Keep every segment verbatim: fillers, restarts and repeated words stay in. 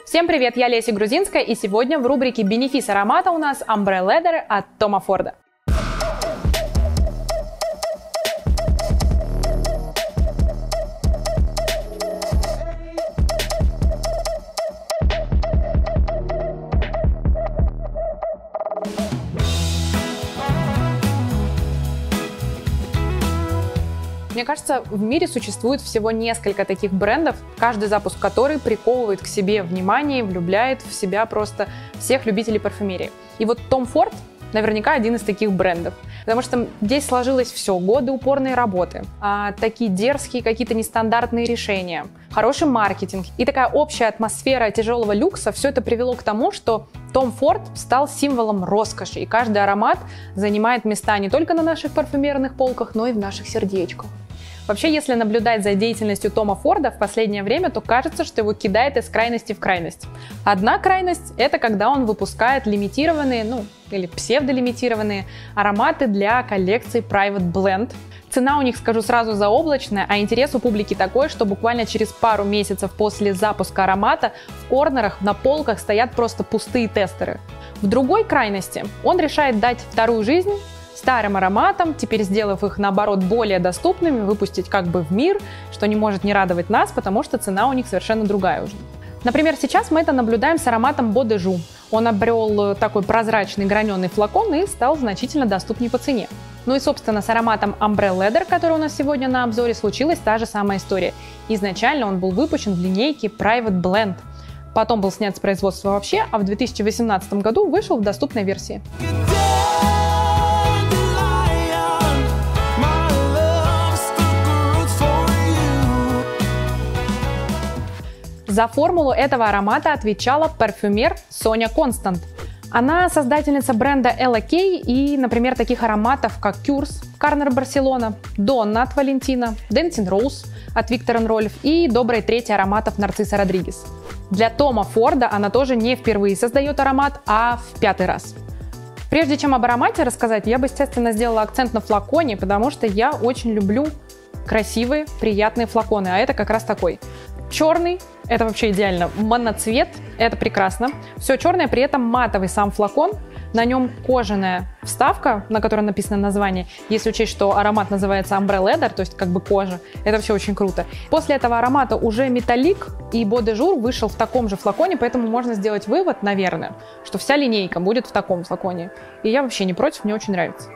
Всем привет, я Леся Грузинская, и сегодня в рубрике «Бенефис аромата» у нас Ambre Leather от Тома Форда. Мне кажется, в мире существует всего несколько таких брендов, каждый запуск которых приковывает к себе внимание, влюбляет в себя просто всех любителей парфюмерии. И вот Том Форд наверняка один из таких брендов, потому что здесь сложилось все, годы упорной работы, а, такие дерзкие какие-то нестандартные решения, хороший маркетинг и такая общая атмосфера тяжелого люкса. Все это привело к тому, что Том Форд стал символом роскоши, и каждый аромат занимает места не только на наших парфюмерных полках, но и в наших сердечках. Вообще, если наблюдать за деятельностью Тома Форда в последнее время, то кажется, что его кидает из крайности в крайность. Одна крайность – это когда он выпускает лимитированные, ну, или псевдолимитированные ароматы для коллекции Private Blend. Цена у них, скажу сразу, заоблачная, а интерес у публики такой, что буквально через пару месяцев после запуска аромата в корнерах на полках стоят просто пустые тестеры. В другой крайности он решает дать вторую жизнь старым ароматам, теперь сделав их, наоборот, более доступными, выпустить как бы в мир, что не может не радовать нас, потому что цена у них совершенно другая уже. Например, сейчас мы это наблюдаем с ароматом Beau de Jour. Он обрел такой прозрачный граненый флакон и стал значительно доступнее по цене. Ну и, собственно, с ароматом Ambre Leather, который у нас сегодня на обзоре, случилась та же самая история. Изначально он был выпущен в линейке Private Blend, потом был снят с производства вообще, а в две тысячи восемнадцатом году вышел в доступной версии. За формулу этого аромата отвечала парфюмер Соня Констант. Она создательница бренда Ella Kay и, например, таких ароматов, как Кюрс, Карнер Барселона, Донна от Валентина, Dancing Rose от Виктор энд Рольф и доброй трети ароматов Нарцисса Родригес. Для Тома Форда она тоже не впервые создает аромат, а в пятый раз. Прежде чем об аромате рассказать, я бы, естественно, сделала акцент на флаконе, потому что я очень люблю красивые, приятные флаконы, а это как раз такой. Черный – это вообще идеально, моноцвет – это прекрасно. Все черное, при этом матовый сам флакон, на нем кожаная вставка, на которой написано название. Если учесть, что аромат называется Ambre Leather, то есть как бы кожа, это все очень круто. После этого аромата уже металлик, и Beau de Jour вышел в таком же флаконе, поэтому можно сделать вывод, наверное, что вся линейка будет в таком флаконе. И я вообще не против, мне очень нравится.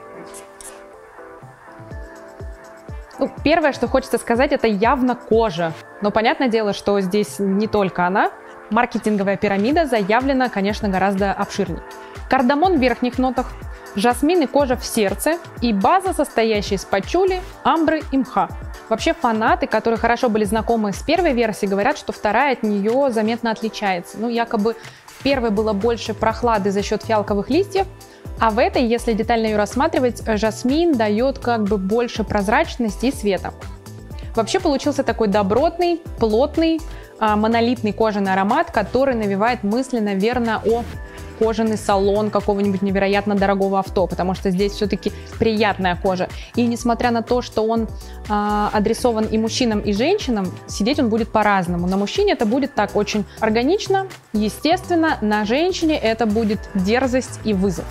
Ну, первое, что хочется сказать, это явно кожа. Но понятное дело, что здесь не только она. Маркетинговая пирамида заявлена, конечно, гораздо обширнее. Кардамон в верхних нотах, жасмин и кожа в сердце и база, состоящая из пачули, амбры и мха. Вообще фанаты, которые хорошо были знакомы с первой версией, говорят, что вторая от нее заметно отличается. Ну, якобы в первой было больше прохлады за счет фиалковых листьев, а в этой, если детально ее рассматривать, жасмин дает как бы больше прозрачности и света. Вообще получился такой добротный, плотный, монолитный кожаный аромат, который навевает мысли, наверное, о кожаный салон какого-нибудь невероятно дорогого авто, потому что здесь все-таки приятная кожа. И несмотря на то, что он э, адресован и мужчинам, и женщинам, сидеть он будет по-разному. На мужчине это будет так очень органично, естественно, на женщине это будет дерзость и вызов.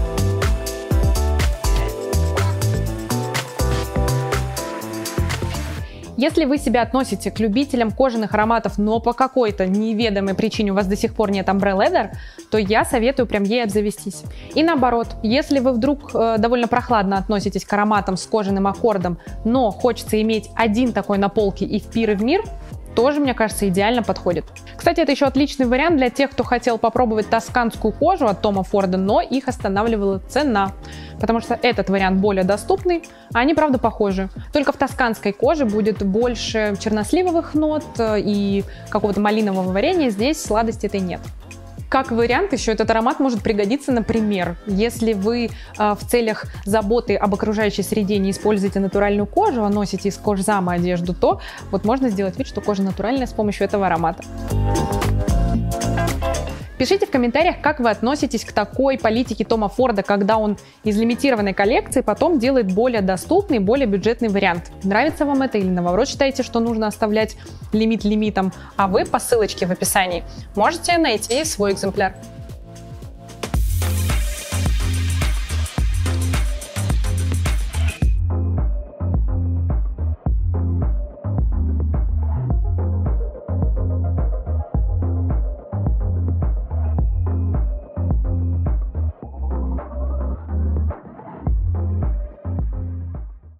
Если вы себя относите к любителям кожаных ароматов, но по какой-то неведомой причине у вас до сих пор нет Ambre Leather, то я советую прям ей обзавестись. И наоборот, если вы вдруг э, довольно прохладно относитесь к ароматам с кожаным аккордом, но хочется иметь один такой на полке и в пир и в мир, тоже, мне кажется, идеально подходит. Кстати, это еще отличный вариант для тех, кто хотел попробовать тосканскую кожу от Тома Форда, но их останавливала цена, потому что этот вариант более доступный, а они, правда, похожи. Только в тосканской коже будет больше черносливовых нот и какого-то малинового варенья, здесь сладости этой нет. Как вариант, еще этот аромат может пригодиться, например, если вы э, в целях заботы об окружающей среде не используете натуральную кожу, а носите из кожзама одежду, то вот можно сделать вид, что кожа натуральная с помощью этого аромата. Пишите в комментариях, как вы относитесь к такой политике Тома Форда, когда он из лимитированной коллекции потом делает более доступный, более бюджетный вариант. Нравится вам это или наоборот считаете, что нужно оставлять лимит лимитом, а вы по ссылочке в описании можете найти свой экземпляр.